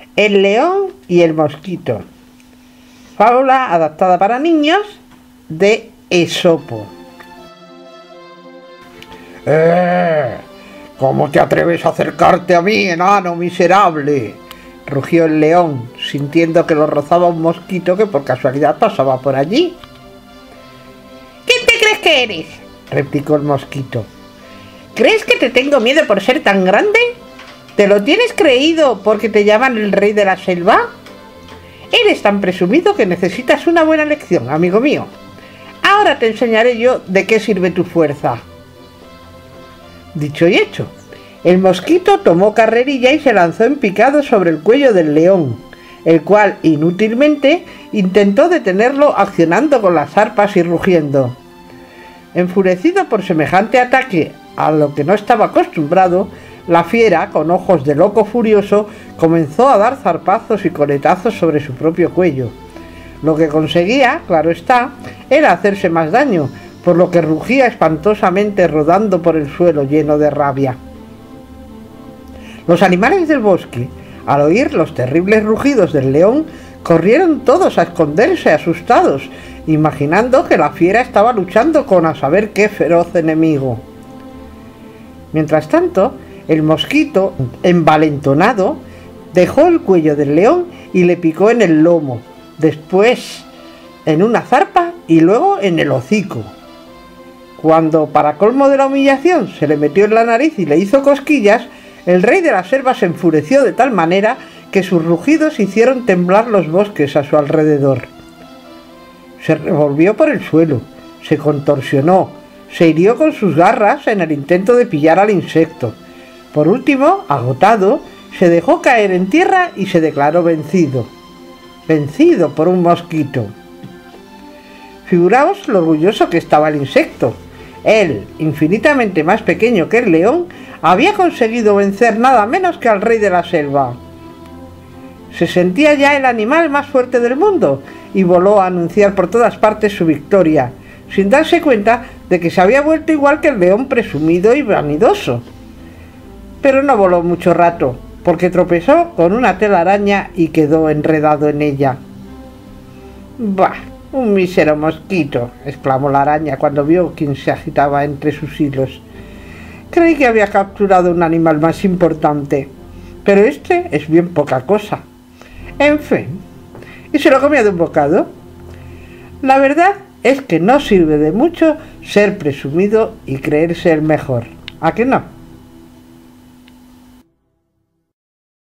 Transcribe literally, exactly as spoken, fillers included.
El león y el mosquito. Fábula adaptada para niños de Esopo. ¡Eh! ¿Cómo te atreves a acercarte a mí, enano miserable?, rugió el león, sintiendo que lo rozaba un mosquito que por casualidad pasaba por allí. ¿Quién te crees que eres?, replicó el mosquito. ¿Crees que te tengo miedo por ser tan grande? ¿Te lo tienes creído porque te llaman el rey de la selva? Eres tan presumido que necesitas una buena lección, amigo mío. Ahora te enseñaré yo de qué sirve tu fuerza. Dicho y hecho, el mosquito tomó carrerilla y se lanzó en picado sobre el cuello del león, el cual inútilmente intentó detenerlo accionando con las arpas y rugiendo. Enfurecido por semejante ataque a lo que no estaba acostumbrado, la fiera, con ojos de loco furioso, comenzó a dar zarpazos y coletazos sobre su propio cuello. Lo que conseguía, claro está, era hacerse más daño, por lo que rugía espantosamente rodando por el suelo lleno de rabia. Los animales del bosque, al oír los terribles rugidos del león, corrieron todos a esconderse asustados, imaginando que la fiera estaba luchando con a saber qué feroz enemigo. Mientras tanto, el mosquito, envalentonado, dejó el cuello del león y le picó en el lomo, después en una zarpa y luego en el hocico. Cuando, para colmo de la humillación, se le metió en la nariz y le hizo cosquillas, el rey de la selva se enfureció de tal manera que sus rugidos hicieron temblar los bosques a su alrededor. Se revolvió por el suelo, se contorsionó, se hirió con sus garras en el intento de pillar al insecto. Por último, agotado, se dejó caer en tierra y se declaró vencido. Vencido por un mosquito. Figuraos lo orgulloso que estaba el insecto. Él, infinitamente más pequeño que el león, había conseguido vencer nada menos que al rey de la selva. Se sentía ya el animal más fuerte del mundo y voló a anunciar por todas partes su victoria, sin darse cuenta de que se había vuelto igual que el león presumido y vanidoso. Pero no voló mucho rato, porque tropezó con una telaraña y quedó enredado en ella. «Bah, un mísero mosquito», exclamó la araña cuando vio quién se agitaba entre sus hilos. «Creí que había capturado un animal más importante, pero este es bien poca cosa. En fin, ¿y se lo comió de un bocado? La verdad es que no sirve de mucho ser presumido y creerse el mejor. ¿A que no?».